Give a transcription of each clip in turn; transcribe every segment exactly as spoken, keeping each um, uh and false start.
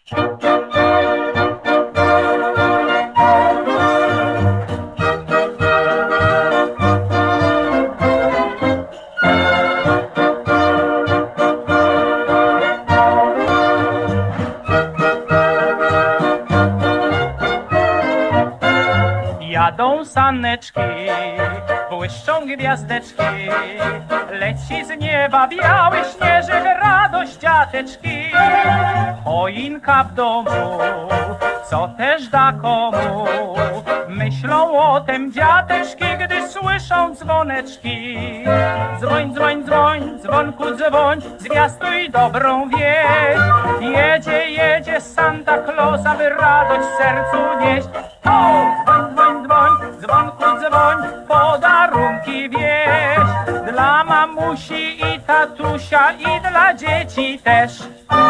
Jadą saneczki, błyszczą gwiazdeczki, leci z nieba biały śnieżek, radość dziateczki. Choinka w domu, co też da komu, myślą o tem dziateczki, gdy słyszą dzwoneczki. Dzwoń, dzwoń, dzwoń, dzwonku dzwoń, zwiastuj dobrą wieść. Jedzie, jedzie Santa Claus, aby radość w sercu nieść. O, dzwoń, dzwoń, dzwoń, dzwonku dzwoń, podarunki wieść. Dla mamusi i tatusia i dla dzieci też.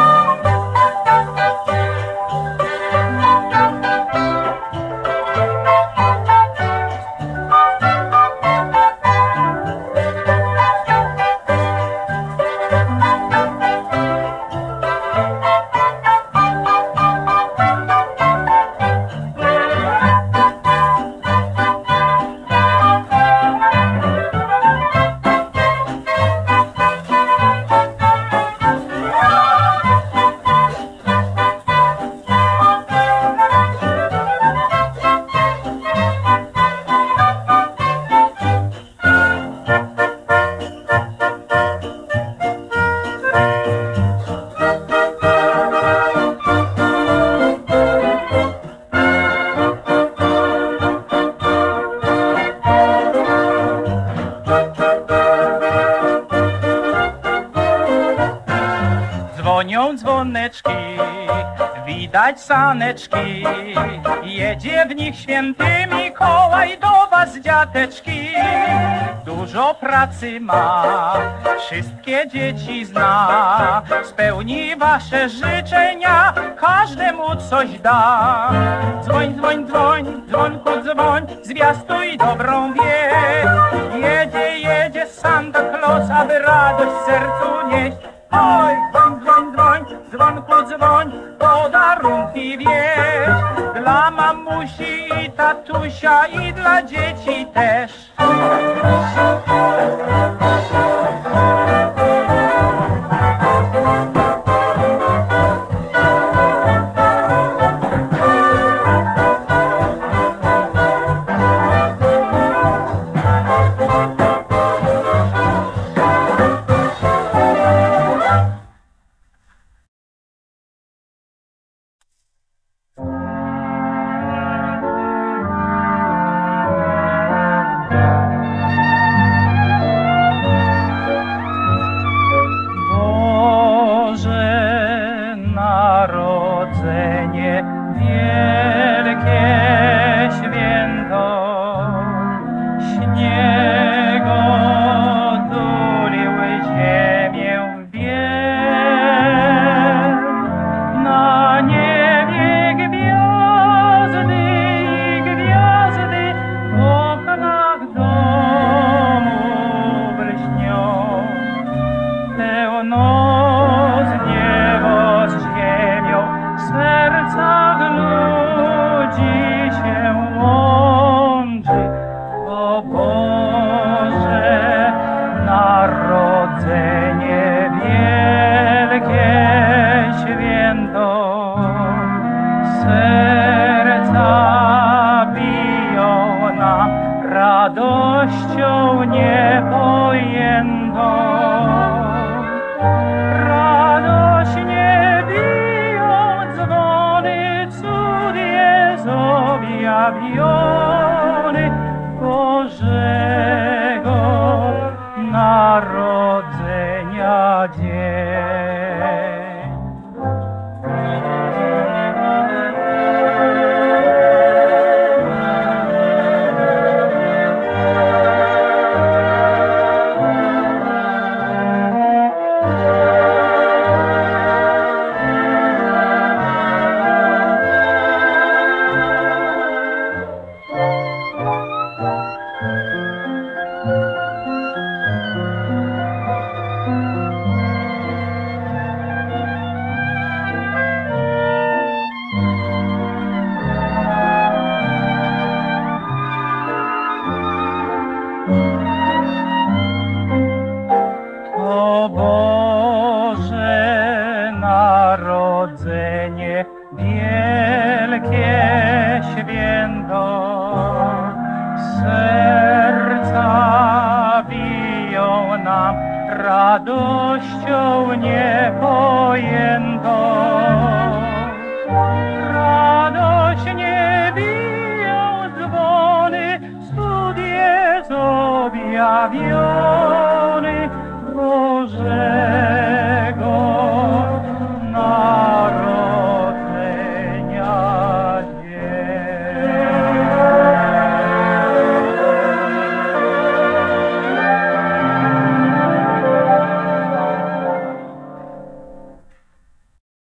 Dzwonią dzwoneczki, widać saneczki, jedzie w nich święty Mikołaj do was, dziateczki. Dużo pracy ma, wszystkie dzieci zna, spełni wasze życzenia, każdemu coś da. Dzwoń, dzwoń, dzwoń, dzwonku dzwoń, zwiastuj dobrą wieść. Jedzie, jedzie Santa Claus, aby radość w sercu nieść. Oj, dzwoń, dzwoń, dzwoń, dzwonku dzwoń, podarunki wieść. Dla mamusi i tatusia i dla dzieci też. radością niepojętą. Radośnie biją dzwony, cud jest objawiony Bożego Narodzenia dzień. na wiosnę.